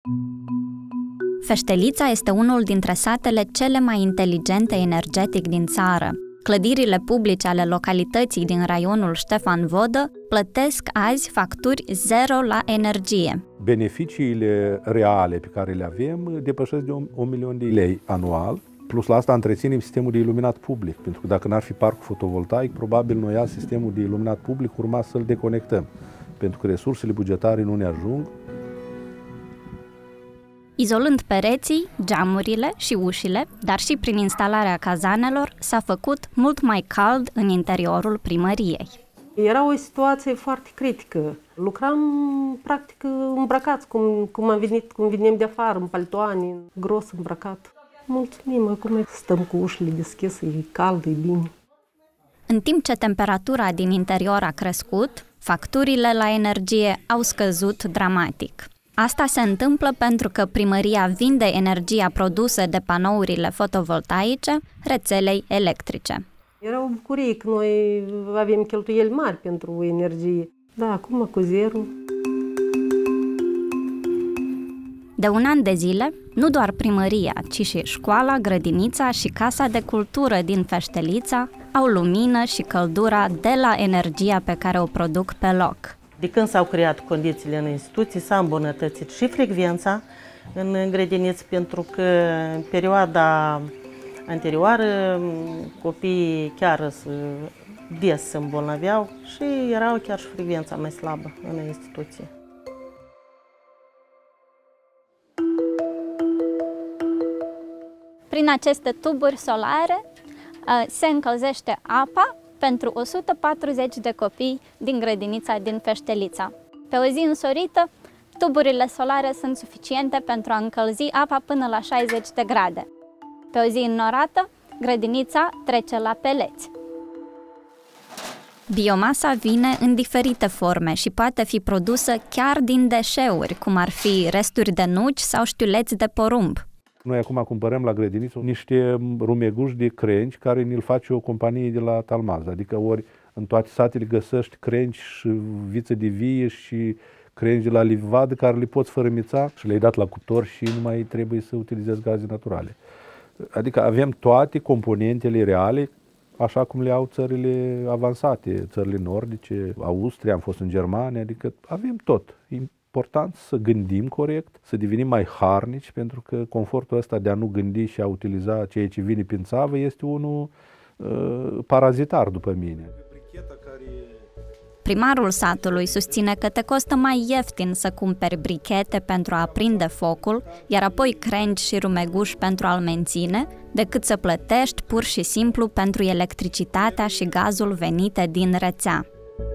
Feștelița este unul dintre satele cele mai inteligente energetic din țară. Clădirile publice ale localității din raionul Ștefan Vodă plătesc azi facturi zero la energie. Beneficiile reale pe care le avem depășesc de 1 milion de lei anual. Plus la asta întreținem sistemul de iluminat public, pentru că dacă n-ar fi parcul fotovoltaic, probabil noi azi sistemul de iluminat public urma să-l deconectăm, pentru că resursele bugetare nu ne ajung. Izolând pereții, geamurile și ușile, dar și prin instalarea cazanelor, s-a făcut mult mai cald în interiorul primăriei. Era o situație foarte critică. Lucram practic îmbrăcați, cum venim de afară, în paltoane, gros îmbrăcat. Mulțumim, acum stăm cu ușile deschise, e cald, e bine. În timp ce temperatura din interior a crescut, facturile la energie au scăzut dramatic. Asta se întâmplă pentru că primăria vinde energia produsă de panourile fotovoltaice rețelei electrice. Era o bucurie că noi avem cheltuieli mari pentru energie. Da, acum cu zero. De un an de zile, nu doar primăria, ci și școala, grădinița și casa de cultură din Feștelița au lumină și căldura de la energia pe care o produc pe loc. De când s-au creat condițiile în instituții, s-a îmbunătățit și frecvența în grădiniță, pentru că în perioada anterioară copiii chiar des se îmbolnăveau și erau chiar și frecvența mai slabă în instituție. Prin aceste tuburi solare se încălzește apa pentru 140 de copii din grădinița din Feștelița. Pe o zi însorită, tuburile solare sunt suficiente pentru a încălzi apa până la 60 de grade. Pe o zi înnorată, grădinița trece la peleți. Biomasa vine în diferite forme și poate fi produsă chiar din deșeuri, cum ar fi resturi de nuci sau știuleți de porumb. Noi acum cumpărăm la grădiniță niște rumeguși de crengi care ne-l face o companie de la Talmaz. Adică ori în toate satele găsești crengi și viță de vie și crengi de la livadă care le poți fărâmița și le-ai dat la cuptor și nu mai trebuie să utilizezi gaze naturale. Adică avem toate componentele reale, așa cum le au țările avansate, țările nordice, Austria, am fost în Germania, adică avem tot. Important să gândim corect, să devenim mai harnici, pentru că confortul ăsta de a nu gândi și a utiliza ceea ce vine prin țavă este unul parazitar, după mine. Primarul satului susține că te costă mai ieftin să cumperi brichete pentru a aprinde focul, iar apoi crengi și rumeguși pentru a-l menține, decât să plătești pur și simplu pentru electricitatea și gazul venite din rețea.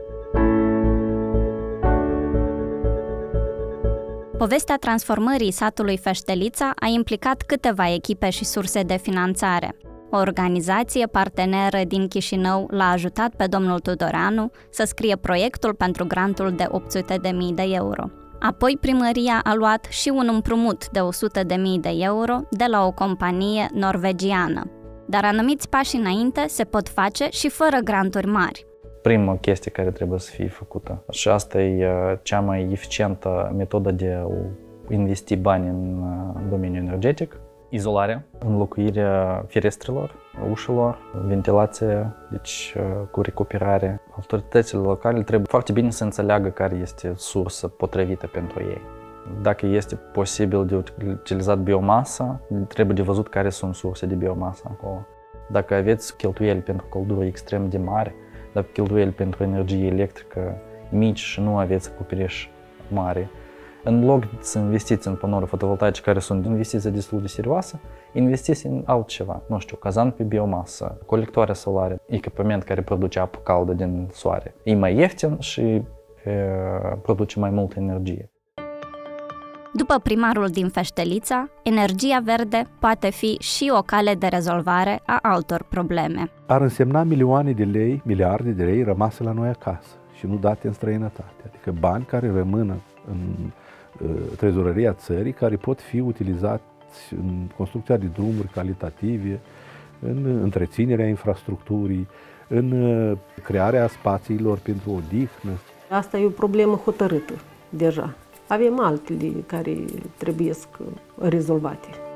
Povestea transformării satului Feștelița a implicat câteva echipe și surse de finanțare. O organizație parteneră din Chișinău l-a ajutat pe domnul Tudoreanu să scrie proiectul pentru grantul de 800.000 de euro. Apoi primăria a luat și un împrumut de 100.000 de euro de la o companie norvegiană. Dar anumiți pași înainte se pot face și fără granturi mari. Prima chestie care trebuie să fie făcută și asta e cea mai eficientă metodă de a investi bani în domeniul energetic. Izolarea, înlocuirea ferestrelor, ușilor, ventilație, deci cu recuperare. Autoritățile locale trebuie foarte bine să înțeleagă care este sursa potrivită pentru ei. Dacă este posibil de utilizat biomasa, trebuie de văzut care sunt surse de biomasă acolo. Dacă aveți cheltuieli pentru căldură extrem de mari, dacă cheltuieli pentru energie electrică mici și nu aveți acoperiș mare, în loc să investiți în panouri fotovoltaice care sunt investiții destul de serioase, investiți în altceva, nu știu, cazan pe biomasă, colectoare solare, echipament care produce apă caldă din soare. E mai ieftin și produce mai multă energie. După primarul din Feștelița, energia verde poate fi și o cale de rezolvare a altor probleme. Ar însemna milioane de lei, miliarde de lei rămase la noi acasă și nu date în străinătate. Adică bani care rămână în trezorăria țării, care pot fi utilizați în construcția de drumuri calitative, în întreținerea infrastructurii, în crearea spațiilor pentru odihnă. Asta e o problemă hotărâtă deja. Avem altele care trebuie rezolvate.